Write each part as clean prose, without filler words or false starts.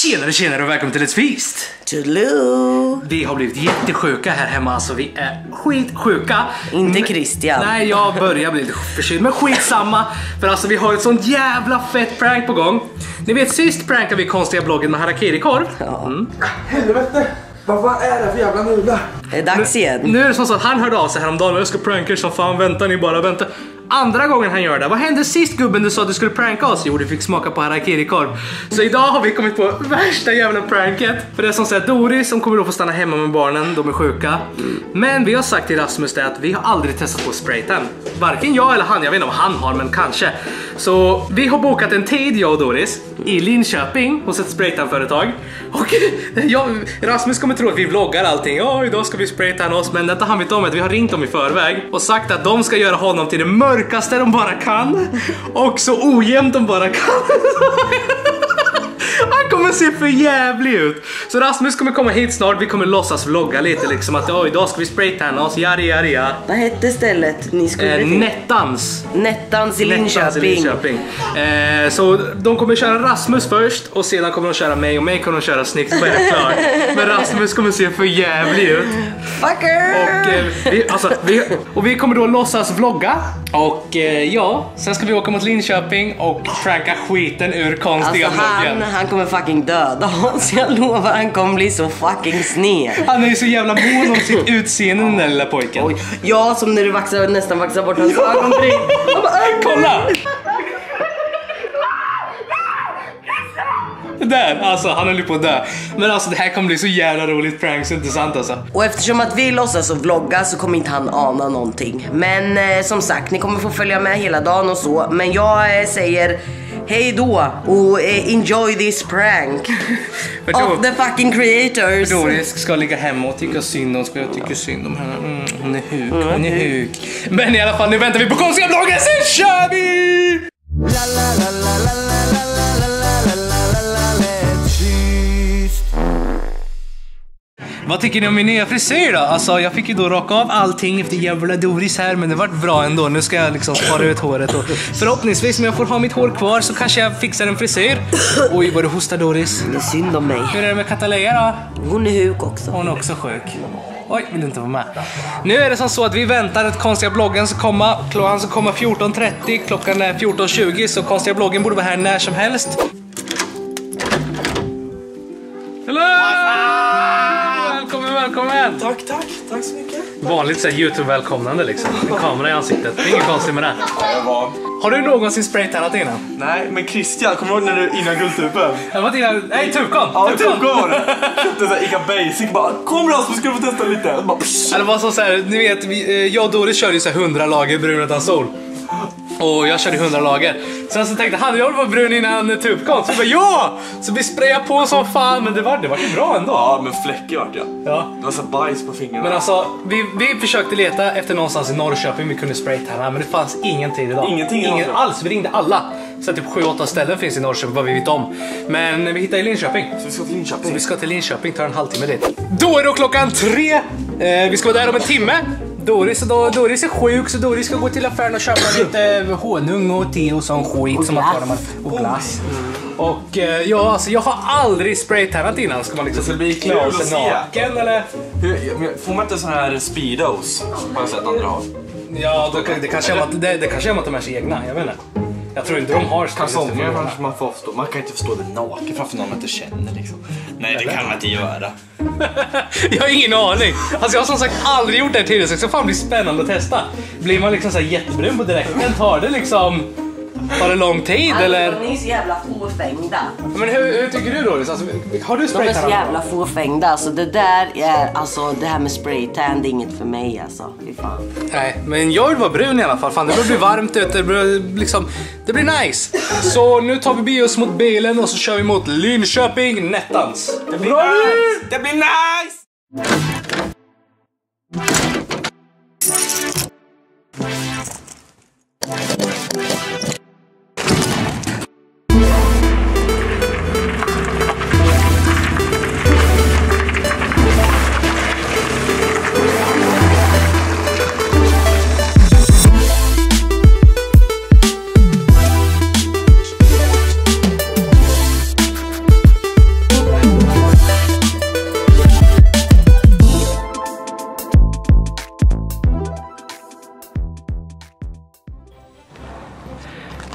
Tjenare och välkommen till ett feast. Toodaloo. Vi har blivit jättesjuka här hemma, alltså vi är skitsjuka. Inte Christian. Nej, jag börjar bli lite förkyld, men skitsamma. För alltså vi har ett sånt jävla fett prank på gång. Ni vet, sist prankade vi konstiga bloggen med harakiri-korv. Helvete! Vad är det för jävla nudlar? Det är dags igen. Nu är det som så att han hörde av sig häromdagen och jag ska pranka er som fan, vänta ni bara, vänta. Andra gången han gör det. Vad hände sist gubben du sa att du skulle pranka oss? Jo, du fick smaka på harakiri-korv. Så idag har vi kommit på värsta jävla pranket. För det är som sagt Doris som kommer då få stanna hemma med barnen, de är sjuka. Men vi har sagt till Rasmus det att vi har aldrig testat på spraytan. Varken jag eller han, jag vet inte om han har, men kanske. Så vi har bokat en tid, jag och Doris, i Linköping hos ett spraytan-företag. Och Rasmus kommer tro att vi vloggar allting. Ja, idag ska vi spraytan oss, men detta han vet om att vi har ringt dem i förväg och sagt att de ska göra honom till det mörkaste de bara kan och så ojämnt de bara kan. Han kommer se för jävlig ut. Så Rasmus kommer komma hit snart. Vi kommer låtsas vlogga lite liksom att idag ska vi spraytanna oss, ja. Vad hette stället ni skulle till? Nettans i Linköping. Så de kommer köra Rasmus först och sedan kommer de köra mig och mig kommer de köra snyggt, självklart. Men Rasmus kommer se för jävlig ut. Fucker! Och vi kommer då låtsas vlogga. Och sen ska vi åka mot Linköping och pranka skiten ur konstiga bloggen. Han kommer fucking döda oss. Jag lovar, han kommer bli så fucking sned. Han är ju så jävla mån om sitt utseende, den där lilla pojken. Oj. Ja, som när du nästan vaxar bort hans ögonbryn. Kolla! Där, alltså han höll på att dö. Men alltså det här kommer bli så jävla roligt prank, så intressant alltså. Och eftersom att vi låtsas och vlogga så kommer inte han ana någonting. Men som sagt, ni kommer få följa med hela dagen och så. Men jag säger hej då och enjoy this prank of the fucking creators. Doris ska ligga hemma och tycka synd om, jag tycker synd om henne. Hon är huk. Men i alla fall, nu väntar vi på konstiga vloggen, sen kör vi! Vad tycker ni om min nya frisyr då? Alltså jag fick ju då raka av allting efter jävla Doris här, men det vart bra ändå. Nu ska jag liksom spara ut håret och förhoppningsvis om jag får ha mitt hår kvar så kanske jag fixar en frisyr. Oj, vad du hostar Doris. Det är synd om mig. Hur är det med Kataleja då? Hon är sjuk också. Hon är också sjuk. Oj, vill inte vara med. Nu är det som så att vi väntar att konstiga bloggen ska komma. Han ska komma 14:30, klockan är 14:20, så konstiga bloggen borde vara här när som helst. Välkommen! Tack så mycket. Vanligt så här YouTube-välkomnande liksom. En kamera i ansiktet, det är inget konstigt med det. Har du någonsin spraytannat innan? Nej, men Christian, kommer du ihåg när du innan guldtuben? Jag var innan, nej, Tupcon! Ja, Tupcon var det. Köpte såhär Ica Basic, bara kom Rasmus, ska du få testa lite? Det var så här, ni vet, jag och Doris körde ju så här 100 lager brun utan sol. Och jag körde 100 lager. Sen så tänkte jag var brun innan Tupcon. Så jag bara, ja! Så vi sprayade på som fan. Men det var ju bra ändå. Ja, men fläckig vart jag. Ja. Det var så bajs på fingrarna. Men alltså, vi försökte leta efter någonstans i Norrköping vi kunde spraytanna. Men det fanns ingenting idag. Ingen alls, vi ringde alla. Så typ 7-8 ställen finns i Norrköping, vad vi vet om. Men vi hittade i Linköping. Så vi ska till Linköping? Tar en halvtimme dit. Då är det klockan 3. Vi ska vara där om en timme. Doris är sjuk, så Doris ska gå till affären och köpa lite honung och te och sån skit och som man tar när man och glass. Och alltså jag har aldrig spraytannat innan. Ska man liksom så bli klar och se naken eller? Får man inte sån här speedos? Har jag sett andra ha. Ja, det kanske är att de är sig egna, jag vet inte. Jag tror inte de har kalsonger, man kan inte förstå det naken framför någon man inte känner liksom. Nej, det kan man inte göra. Jag har ingen aning. Alltså jag har som sagt aldrig gjort det här tidigare, så det ska fan bli spännande att testa. Blir man liksom så här jättebrun på direkten? Tar det lång tid eller? Ni är så jävla fåfängda. Men hur tycker du Doris? Alltså, har du spraytan? De är så jävla fåfängda. Alltså det här med spraytan, det är inget för mig alltså. Fy fan. Nej, men jag vill vara brun i alla fall. Fan, det blir varmt ute, det blir nice. Så nu tar vi oss mot bilen och så kör vi mot Linköping Nettans. Det blir nice!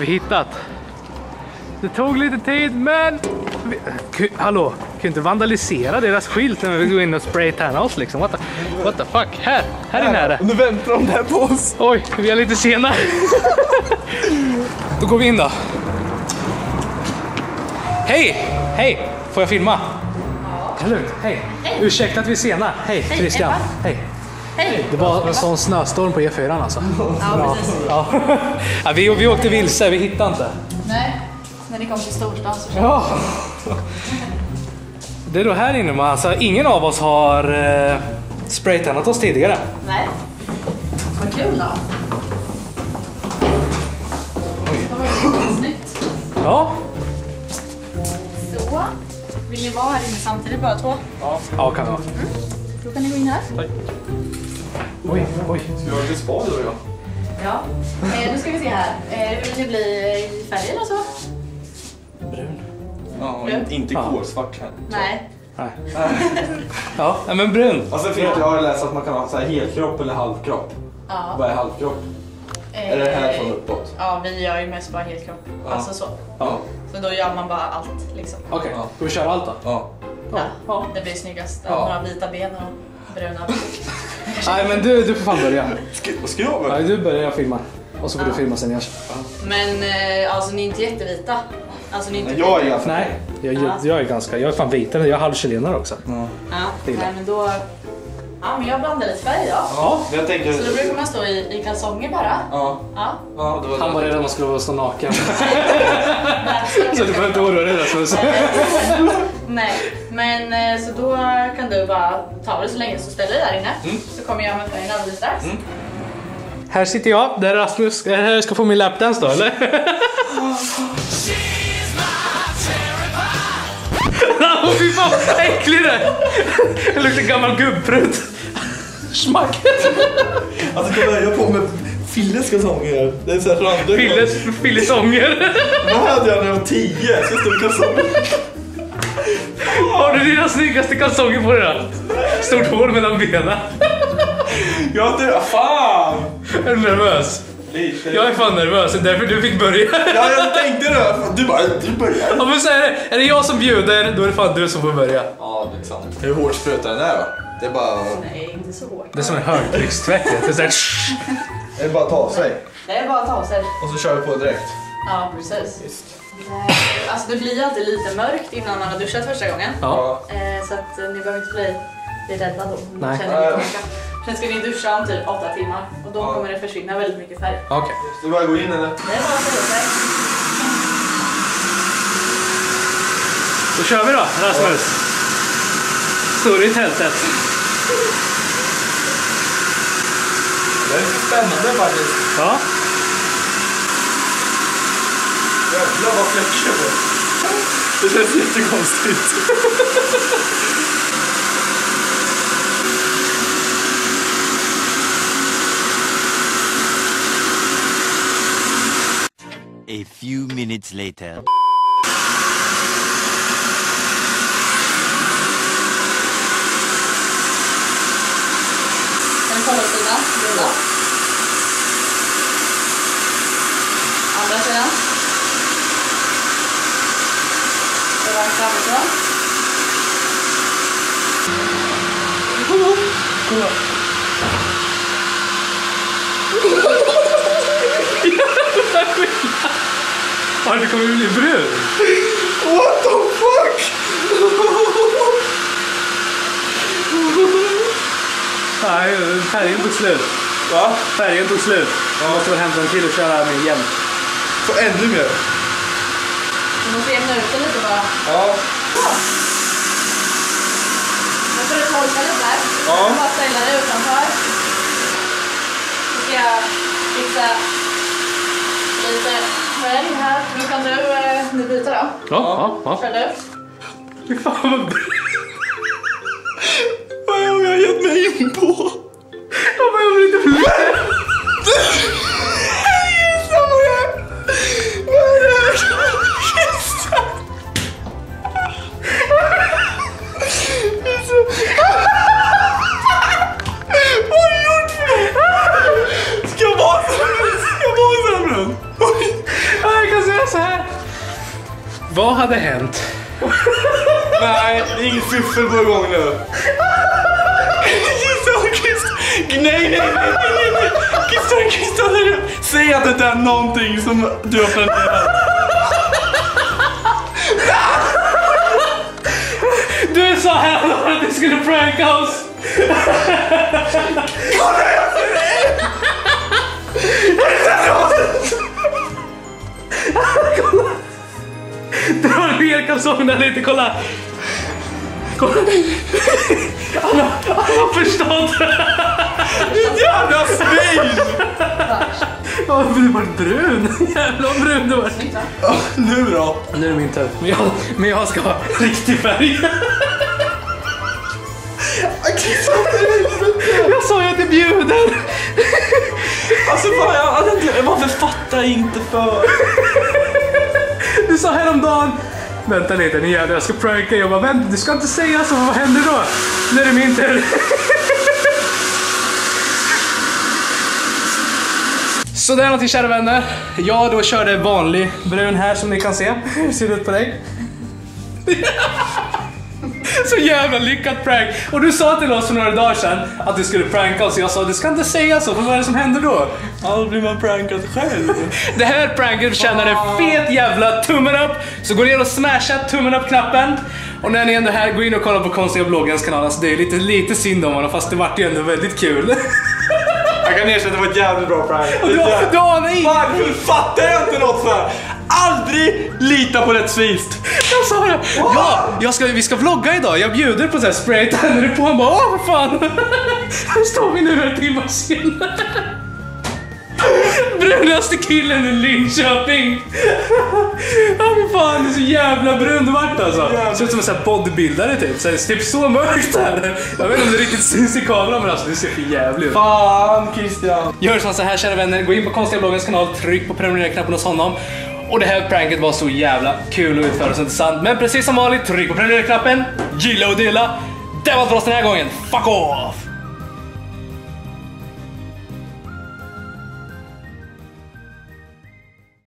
vi hittat. Det tog lite tid, men... Hallå, kan ju inte vandalisera deras skylt när vi går in och spraytanna oss liksom. What the fuck? Här inne är det. Nu väntar de där på oss. Oj, vi är lite sena. Då går vi in då. Hej! Får jag filma? Ja. Lugnt, hej. Ursäkta att vi är sena. Hej, Christian. Hej. Det var en sån snöstorm på E4 alltså. Ja, precis. Ja. Ja, vi åkte vilse, vi hittade inte. Nej, när ni kom till storstan så Ja. Det är då här inne, man. Alltså, ingen av oss har spraytannat oss tidigare. Nej. Vad kul då. Det var ju snyggt. Ja. Så. Vill ni vara här inne samtidigt bara två? Ja, kan vara. Då kan ni gå in här. Oj. Ska vi ha lite spa då? Ja. Nu ska vi se här. Hur vill ni bli i färgen och så? Brun. Ja, inte kolsvart här. Nej. Nej. Ja, men brun. Och sen fick jag läsa att man kan ha så här helkropp eller halvkropp. Ja. Vad är halvkropp? Är det här från uppåt? Ja, vi gör ju mest bara helkropp. Ja. Alltså så. Ja. Så då gör man bara allt liksom. Okej, Ja. ska vi köra allt då? Ja. Ja. Det blir snyggast. Ja. Några vita ben och bruna. Nej, men du får fan börja. Ska jag börja? Nej, du börjar filma. Och så får du filma sen jag. Men alltså ni är inte jättevita. Alltså ni är inte Jag är ganska... Nej, jag är fan vitare. Jag är halvchilenare också. Ja. Ja, Det är nej, men då... Ja, men jag blandar lite färg då. Ja, jag tänker... Så då brukar man stå i kalsonger bara. Ja. Ja. Ja, det var Han var redan man skulle stå naken. Så du behöver inte oroa dig Rasmus. Nej, men så då kan du bara ta det så länge så ställer dig där inne. Så kommer jag med färgen alldeles strax. Här sitter jag, där Rasmus ska få min lapdance då, eller? Fy fan vad äcklig det är. Det luktar gammal gubbprut. Smack. Alltså kolla, jag på med Filles kalsonger. Det är så här randig. Filles ånger. Vad hade jag när jag var 10? Så stod kalsonger. Har du dina snyggaste kalsonger på dig då? Stort hål mellan benen. Jag inte... Fan! Är du nervös? Lite. Jag är fan nervös, det är därför du fick börja. Ja, jag tänkte det. Du börjar. Ja, men så är det jag som bjuder, då är det fan du som får börja. Ja, det är sant. Hur hårt sprutar den här då? Det är bara... Nej, inte så hårt. Det är som en högtryckstvätt. Det är så här... Det är bara att ta sig. Det är bara att ta sig. Och så kör vi på direkt. Ja, precis. Alltså det blir alltid lite mörkt innan man har duschat första gången. Ja. Så att ni behöver inte bli rädda då. Nej. Sen ska ni duscha om typ 8 timmar. Och då kommer det försvinna väldigt mycket färg. Okej. Ska vi bara gå in eller? Det är bara att ställa sig. Då kör vi då, Rasmus. Står du i tältet? Det är spännande faktiskt. Ja. Jävlar vad fläckar det. Det känns jättekonstigt. A few minutes later. Sen kolla sidan. Rulla. Andra sidan. Det var framifrån. Kolla. Ja, det kommer bli brun. What the fuck? Nej, färgen tog slut. Va? Färgen tog slut. Jag måste väl hämta en till och köra med igen. Få ännu mer. Du måste jämna ut det lite bara. Ja. Nu får du torka lite här. Ja. Bara ställa dig utanför. Så ska jag fixa lite färg här. Nu kan du byta då. Ja. Kör du. Fy fan vad brun. Vad har jag gett mig in på? Jag blir inte brun. Gissa vad det är! Vad är det här? Gissa! Vad har du gjort för något? Ska jag vara så brun? Oj! Nej, Vad hade hänt? Nej, det är inget fiffel på igång nu. Nej. Christian, säg att det är någonting som du har planerat. Du sa här att du skulle pranka oss. Kolla. Dra ner kalsongerna lite, kolla. Han har förstått. Ditt jävla svin! Ja, du var brun. Jävla brun du var. Nu då? Nu är det min tur. Men jag ska ha riktig färg. Jag sa ju att jag bjuder. Alltså varför fattar jag inte för? Du sa häromdagen. Vänta lite, ni jävlar, jag ska pranka. Jag bara, vänta, du ska inte säga så. Vad händer då? Nu är det min tur. Så det är någonting, kära vänner. Jag då körde vanlig brun här som ni kan se. Hur ser det ut på dig? Så jävla lyckat prank. Och du sa till oss för några dagar sedan att du skulle pranka oss. Jag sa, du ska inte säga så, för vad är det som händer då? Ja, då blir man prankad själv. Det här pranket förtjänar en fet jävla tummen upp. Så gå ner och smasha tummen upp-knappen. Och när ni ändå här, gå in och kolla på Konstiga Bloggens kanal. Alltså det är lite synd om honom, fast det vart ju ändå väldigt kul. Jag kan erkänna att det var ett jävligt bra prank. Du anar inget. Varför fattar jag inte något för? Aldrig lita på rätt svist. Jag sa det. Ja, vi ska vlogga idag. Jag bjuder på så här spray. Tänder du på? Han bara, åh vad fan. Här står vi nu en timme senare. Brunaste killen i Linköping. Ja men fan, det är så jävla brun du vart alltså. Ser ut som en sån här bodybuildare typ. Så det är typ så mörkt här. Jag vet inte om det riktigt syns i kameran, men alltså det ser för jävligt ut. Fan Christian. Gör så här, kära vänner. Gå in på Konstiga Bloggens kanal. Tryck på prenumerera-knappen hos honom. Och det här pranket var så jävla kul att utföra, så intressant. Men precis som vanligt, tryck på prenumerera-knappen. Gilla och dela. Det var allt för oss den här gången. Fuck off!